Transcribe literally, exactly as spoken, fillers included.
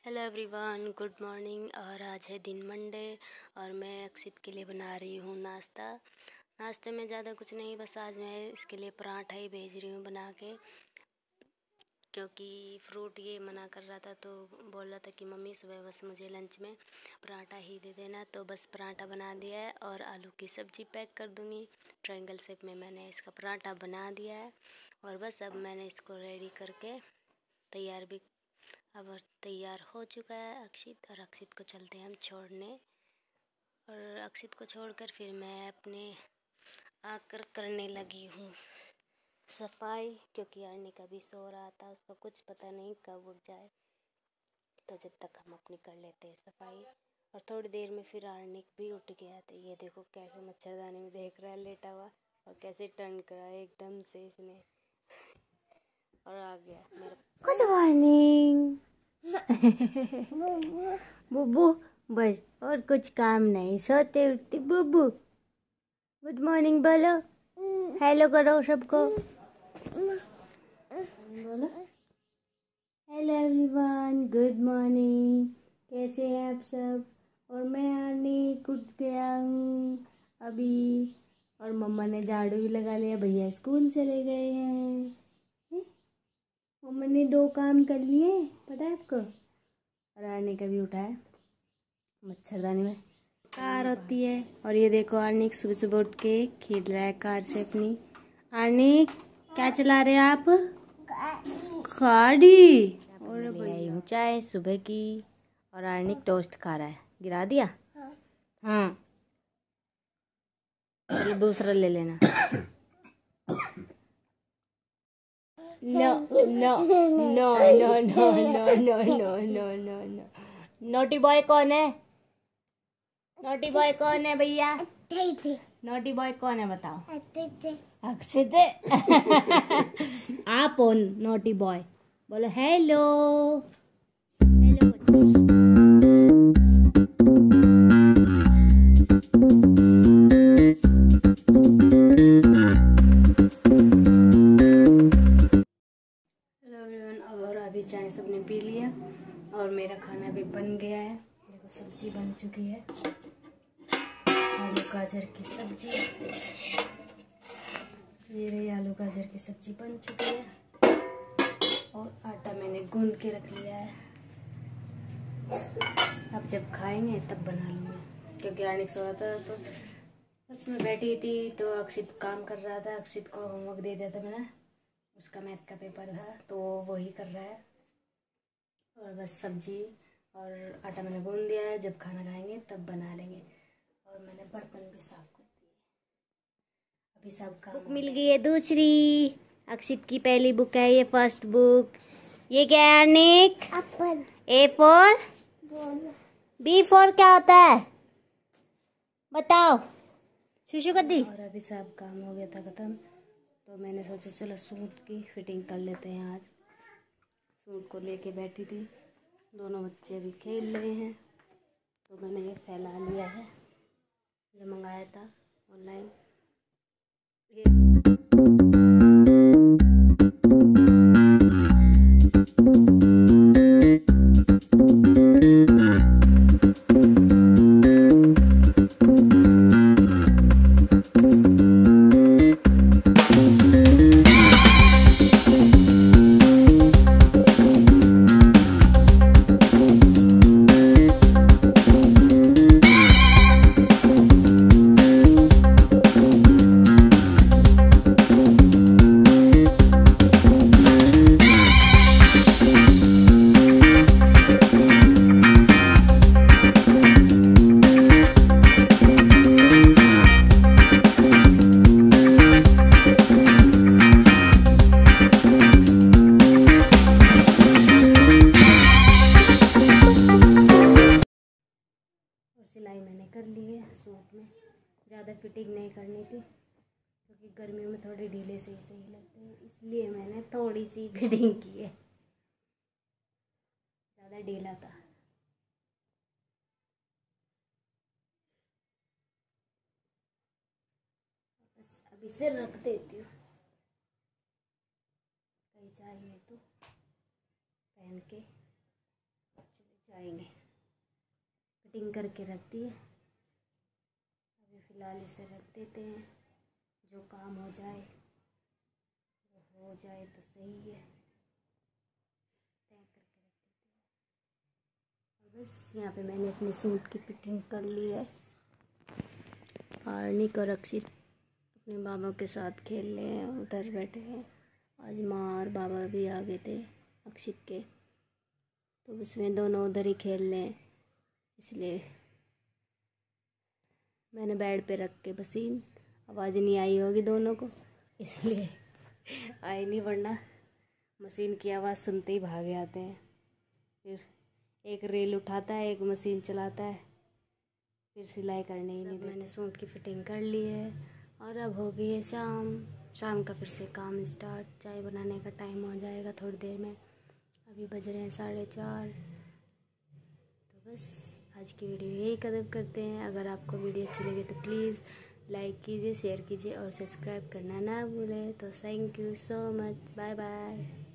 Hello everyone, good morning. और आज है दिन मंडे और मैं अक्षित के लिए बना रही हूँ नाश्ता। नाश्ते में ज़्यादा कुछ नहीं, बस आज मैं इसके लिए पराठा ही भेज रही हूँ बना के, क्योंकि फ्रूट ये मना कर रहा था। तो बोल रहा था कि मम्मी सुबह बस मुझे लंच में पराठा ही दे देना। तो बस पराठा बना दिया है और आलू की सब्ज़ी पैक कर दूँगी। ट्रायंगल शेप में मैंने इसका पराठा बना दिया है और बस अब मैंने इसको रेडी करके तैयार भी अब तैयार हो चुका है अक्षित। और अक्षित को चलते हैं हम छोड़ने, और अक्षित को छोड़कर फिर मैं अपने आकर करने लगी हूँ सफाई, क्योंकि आने का भी सो रहा था, उसको कुछ पता नहीं कब उठ जाए। तो जब तक हम अपनी कर लेते हैं सफाई। और थोड़ी देर में फिर आर्निक भी उठ गया। तो ये देखो कैसे मच्छरदानी में देख रहा है लेटा हुआ, और कैसे टर्न करा है एकदम से इसने और आ गया मेरा। गुड मॉर्निंग बुबू, बस और कुछ काम नहीं, सोते उठते बुबू। गुड मॉर्निंग बोलो, हेलो करो सबको, बोलो हेलो एवरीवन, गुड मॉर्निंग। कैसे हैं आप सब? और मैं आने उठ गया हूँ अभी, और मम्मा ने झाड़ू भी लगा लिया, भैया स्कूल चले गए हैं। मम्मा ने दो काम कर लिए, पता है आपको। और आने का भी उठा है मच्छरदानी में कार होती है। और ये देखो आर्निक सुबह सुबह उठ के खेल रहा है कार से अपनी। आर्निक क्या चला रहे हैं आप? गाड़ी। और ले आई हूँ चाय सुबह की, और आर्निक टोस्ट खा रहा है। गिरा दिया? हाँ, चलो दूसरा ले लेना। No, no, no, no, no, no, no, no, no, no, no. Naughty boy कौन है? नोटी बॉय कौन है भैया? नोटी बॉय कौन है बताओ? अक्षित। आप हो नोटी बॉय, बोलो हेलो हेलो। और अभी चाय सबने पी लिया और मेरा खाना भी बन गया है। देखो सब्जी बन चुकी है, आलू गाजर की सब्जी। ये रही आलू गाजर की सब्जी बन चुकी है, और आटा मैंने गूंद के रख लिया है। अब जब खाएंगे तब बना लूँगी, क्योंकि आर्निक सो रहा था तो बस मैं बैठी थी। तो अक्षित काम कर रहा था, अक्षित को होमवर्क दे दिया था मैंने, उसका मैथ का पेपर था तो वो ही कर रहा है। और बस सब्जी और आटा मैंने गूंद दिया है, जब खाना खाएंगे तब बना लेंगे। और मैंने बर्तन भी साफ कर दिए, अभी सब काम। बुक मिल गई है दूसरी, अक्षित की पहली बुक है ये, फर्स्ट बुक। ये क्या है Arnik? Apple. A for B for क्या होता है बताओ? शुशु कर दी। और अभी सब काम हो गया था खत्म, तो मैंने सोचा चलो सूट की फिटिंग कर लेते हैं। आज सूट को लेके बैठी थी, दोनों बच्चे भी खेल रहे हैं, तो मैंने ये फैला लिया है जो मंगाया था ऑनलाइन। सिलाई मैंने कर ली है सूट में, ज़्यादा फिटिंग नहीं करनी थी, क्योंकि गर्मियों में थोड़े ढीले से ही सही लगते हैं, इसलिए मैंने थोड़ी सी फिटिंग की है, ज़्यादा ढीला था। बस अभी से रख देती हूँ, कहीं चाहिए तो पहन के। आएंगे। फिटिंग करके रख दी है, अभी फ़िलहाल इसे रख देते हैं। जो काम हो जाए वो हो जाए तो सही है। तय करके रख देते हैं। और बस यहाँ पे मैंने अपने सूट की फिटिंग कर ली है। आर्निक और अक्षित अपने बाबा के साथ खेल रहे हैं, उधर बैठे हैं। आज माँ और बाबा भी आ गए थे अक्षित के, तो उसमें दोनों उधर ही खेल रहे हैं। इसलिए मैंने बेड पे रख के मशीन, आवाज़ नहीं आई होगी दोनों को, इसलिए आई नहीं, वरना मशीन की आवाज़ सुनते ही भागे आते हैं। फिर एक रील उठाता है, एक मशीन चलाता है, फिर सिलाई करने ही नहीं देता। मैंने सूट की फिटिंग कर ली है और अब हो गई है शाम। शाम का फिर से काम स्टार्ट, चाय बनाने का टाइम हो जाएगा थोड़ी देर में। अभी बज रहे हैं साढ़े चार। तो बस आज की वीडियो यही खत्म करते हैं। अगर आपको वीडियो अच्छी लगे तो प्लीज़ लाइक कीजिए, शेयर कीजिए और सब्सक्राइब करना ना भूलें। तो thank you so much, bye bye.